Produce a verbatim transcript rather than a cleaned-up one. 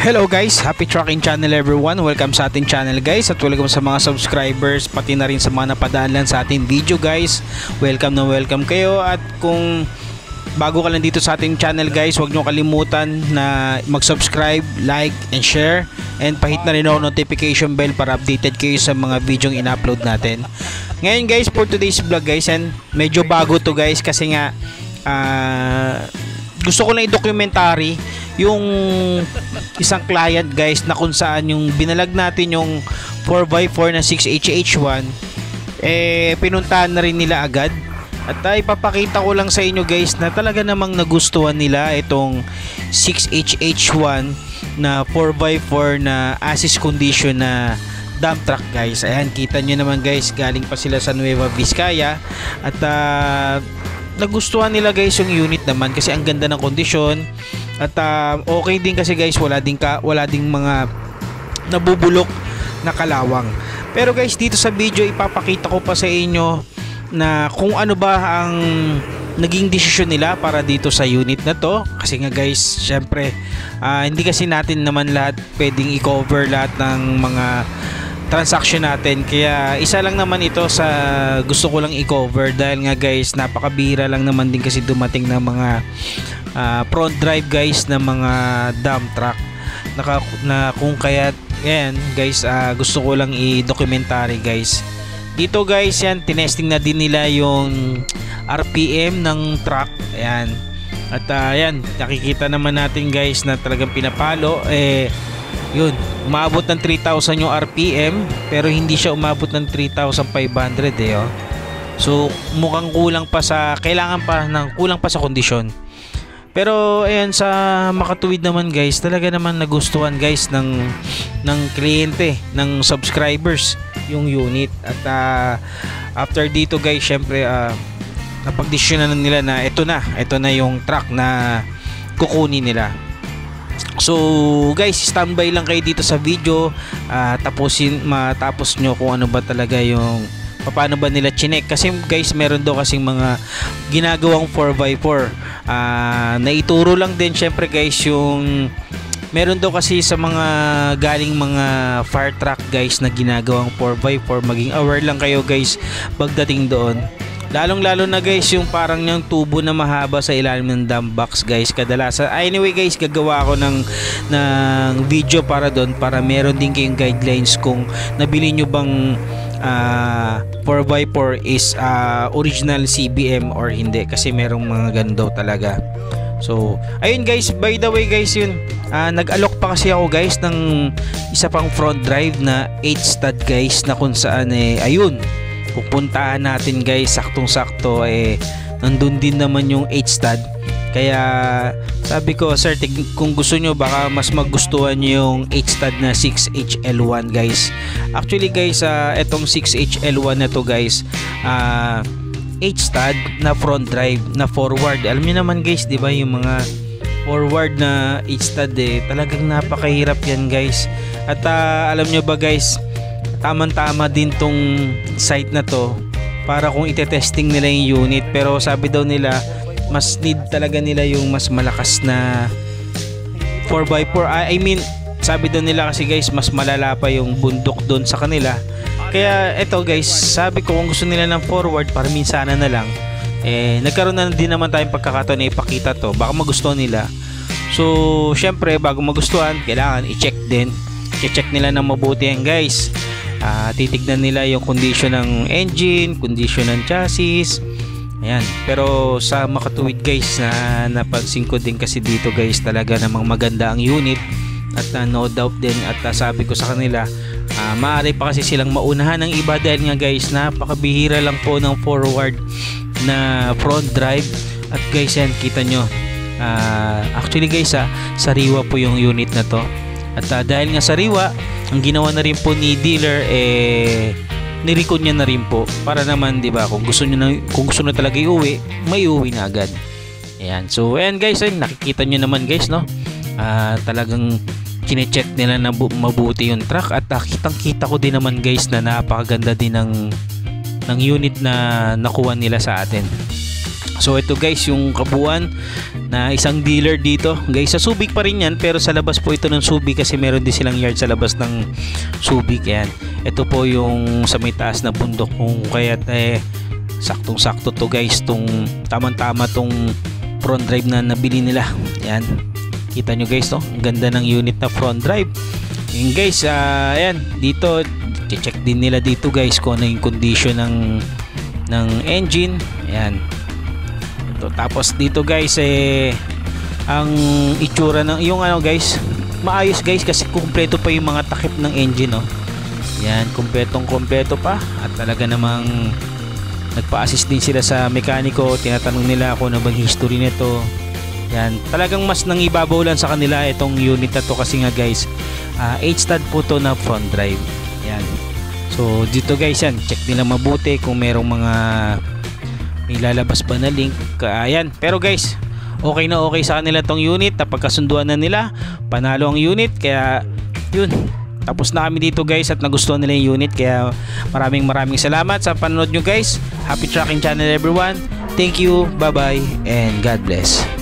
Hello guys, happy trucking channel everyone. Welcome sa ating channel guys, at welcome sa mga subscribers, pati na rin sa mga napadaan lang sa ating video guys. Welcome na welcome kayo, at kung bago ka lang dito sa ating channel guys, huwag nyo kalimutan na mag-subscribe, like, and share, and pahit na rin ako notification bell para updated kayo sa mga video yung in-upload natin. Ngayon guys, for today's vlog guys, and medyo bago to guys kasi nga uh, gusto ko lang i-documentary yung isang client guys na kung saan yung binalag natin yung four by four na six H H one, eh pinuntahan na rin nila agad. At uh, ipapakita ko lang sa inyo guys na talaga namang nagustuhan nila itong six H H one na four by four na assist condition na dump truck guys. Ayan, kita nyo naman guys, galing pa sila sa Nueva Vizcaya. At uh, nagustuhan nila guys yung unit naman kasi ang ganda ng kondisyon. At uh, okay din kasi guys, wala din ka, wala ding mga nabubulok na kalawang. Pero guys, dito sa video ipapakita ko pa sa inyo na kung ano ba ang naging desisyon nila para dito sa unit na to. Kasi nga guys, syempre uh, hindi kasi natin naman lahat pwedeng i-cover lahat ng mga transaction natin, kaya isa lang naman ito sa gusto ko lang i-cover dahil nga guys, napakabihira lang naman din kasi dumating na mga uh, front drive guys na mga dump truck na, na kung kaya yan guys, uh, gusto ko lang i-documentary guys. Dito guys, yan tinesting na din nila yung R P M ng truck. Ayan, at uh, yan nakikita naman natin guys na talagang pinapalo, eh yun, umabot ng three thousand yung R P M pero hindi siya umabot ng three thousand five hundred eh, oh. So mukhang kulang pa sa, kailangan pa ng kulang pa sa kondisyon. Pero ayan, sa makatuwid naman guys, talaga naman nagustuhan guys ng ng kliyente, ng subscribers yung unit. At uh, after dito guys, syempre uh, napagdesisyonan na nila na ito na, ito na yung truck na kukunin nila. So guys, standby lang kayo dito sa video, uh, tapusin matapos nyo kung ano ba talaga yung paano ba nila chinek. Kasi guys, meron daw kasing mga ginagawang four by four, uh, naituro lang din syempre guys yung meron daw kasi sa mga galing mga fire truck guys na ginagawang four by four. Maging aware lang kayo guys pagdating doon. Lalong lalo na guys yung parang yung tubo na mahaba sa ilalim ng dump box guys, kadalasan. Anyway guys, gagawa ako ng, ng video para doon, para meron din kayong guidelines kung nabili nyo bang uh, four by four is uh, original C B M or hindi, kasi merong mga gando talaga. So ayun guys, by the way guys, yun uh, nag-alok pa kasi ako guys ng isa pang front drive na eight stud guys, na kung saan eh ayun pupuntahan natin guys, saktong sakto eh nandun din naman yung eight stud. Kaya sabi ko, sir, kung gusto nyo baka mas magustuhan nyo yung eight stud na six H L one guys. Actually guys, uh, etong six H L one na to guys, uh, eight stud na front drive na forward. Alam niyo naman guys, di ba yung mga forward na eight stud eh, talagang napakahirap yan guys. At uh, alam nyo ba guys, tamang-tama din tong site na to para kung ite-testing nila yung unit. Pero sabi daw nila, mas need talaga nila yung mas malakas na four by four. I mean, sabi daw nila kasi guys, mas malala pa yung bundok doon sa kanila. Kaya eto guys, sabi ko kung gusto nila ng forward, para minsana na lang, eh nagkaroon na din naman tayong pagkakataon na ipakita to, baka magustuhan nila. So syempre, bago magustuhan, kailangan i-check din, i-check nila ng mabuti yan guys. Uh, titignan nila yung condition ng engine, condition ng chassis. Ayan. Pero sa makatuwid guys, na napansin ko din kasi dito guys, talaga namang maganda ang unit. At uh, no doubt din, at uh, sabi ko sa kanila, uh, maaari pa kasi silang maunahan ng iba dahil nga guys, napakabihira lang po ng forward na front drive. At guys, yan, kita nyo, uh, actually guys, uh, sariwa po yung unit na to. At uh, dahil nga sariwa, ang ginawa na rin po ni dealer, eh nirecon niya na rin po para naman, di ba, kung gusto niyo na, kung gusto na talaga iuwi, may uwi na agad. Ayan. So ayan guys, ay, nakikita niyo naman guys, no, uh, talagang kine-check nila na mabuti yung truck. At uh, kitang-kita ko din naman guys na napakaganda din ng ng unit na nakuha nila sa atin. So ito guys yung kabuuan na isang dealer dito guys. Sa Subic pa rin yan, pero sa labas po ito ng Subic kasi meron din silang yard sa labas ng Subic. Yan, ito po yung sa may taas na bundok, kung kaya eh, saktong sakto to guys, tong tamang tama tong front drive na nabili nila. Yan, kita nyo guys to, ang ganda ng unit na front drive. Yan guys, uh, ayan dito check din nila dito guys kung ano yung condition ng ng engine. Ayan. Ito, tapos dito guys eh ang itsura ng yung ano guys, maayos guys kasi kumpleto pa yung mga takip ng engine, no. Yan, kumpletong kumpleto pa at talaga namang nagpa-assist din sila sa mekaniko, tinatanong nila kung ano bang history nito. Yan, talagang mas nangibabaw lang sa kanila itong unit na to kasi nga guys, uh, eight stud po to na front drive. Yan. So dito guys, yan, check nila mabuti kung merong mga may lalabas ba na link. Ayan, pero guys, okay na okay sa kanila tong unit, napagkasunduan na nila, panalo ang unit, kaya yun, tapos na kami dito guys at nagustuhan nila yung unit, kaya maraming maraming salamat sa panonood nyo guys. Happy Trucking Channel everyone, thank you, bye bye and God bless.